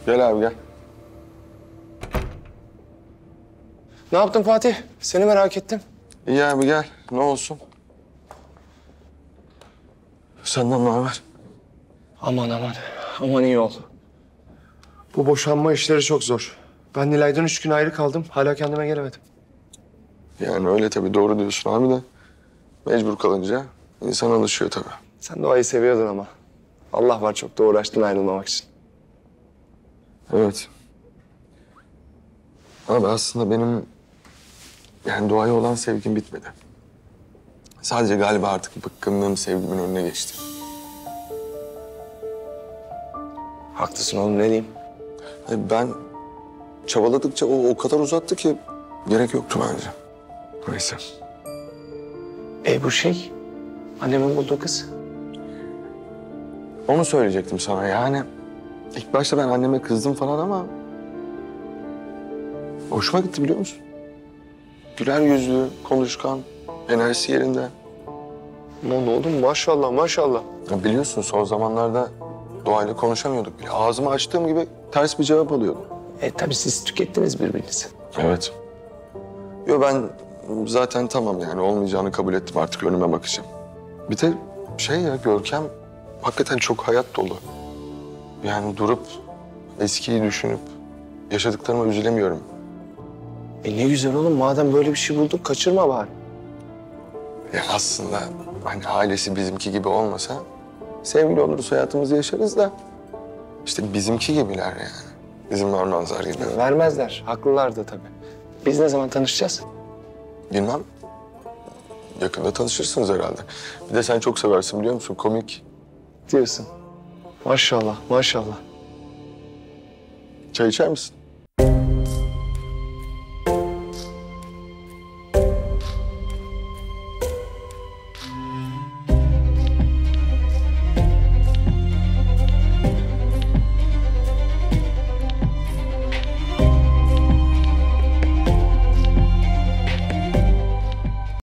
Gel abi gel. Ne yaptın Fatih? Seni merak ettim. İyi abi gel. Ne olsun? Senden ne haber? Aman aman. Aman iyi ol. Bu boşanma işleri çok zor. Ben Nilay'dan 3 gün ayrı kaldım. Hala kendime gelemedim. Yani öyle tabii doğru diyorsun abi de. Mecbur kalınca insan alışıyor tabii. Sen doğayı seviyordun ama. Allah var çok da uğraştın ayrılmamak için. Evet. Abi aslında benim yani doğaya olan sevgim bitmedi. Sadece galiba artık bıkkınlığım sevgimin önüne geçti. Haklısın oğlum ne diyeyim? Ben çabaladıkça o kadar uzattı ki gerek yoktu bence. Neyse. Bu şey, annemin bulduğu kız. Onu söyleyecektim sana yani. İlk başta ben anneme kızdım falan ama... hoşuma gitti biliyor musun? Güler yüzlü, konuşkan, enerjisi yerinde. Aman oğlum maşallah maşallah. Ya biliyorsun son zamanlarda doğayla konuşamıyorduk bile. Ağzımı açtığım gibi ters bir cevap alıyordum. Tabii siz tükettiniz birbirinizi. Evet. Yo ben zaten tamam yani olmayacağını kabul ettim artık önüme bakacağım. Bir de şey ya Görkem hakikaten çok hayat dolu. Yani durup eskiyi düşünüp yaşadıklarıma üzülemiyorum. Ne güzel oğlum madem böyle bir şey bulduk kaçırma bari. Ya aslında hani ailesi bizimki gibi olmasa sevgili oluruz hayatımızı yaşarız da işte bizimki gibiler yani. Bizim Ormanzar gibi. Vermezler. Haklılar da tabii. Biz ne zaman tanışacağız? Bilmem. Yakında tanışırsınız herhalde. Bir de sen çok seversin biliyor musun? Komik. Diyorsun. Maşallah maşallah. Çay içer misin?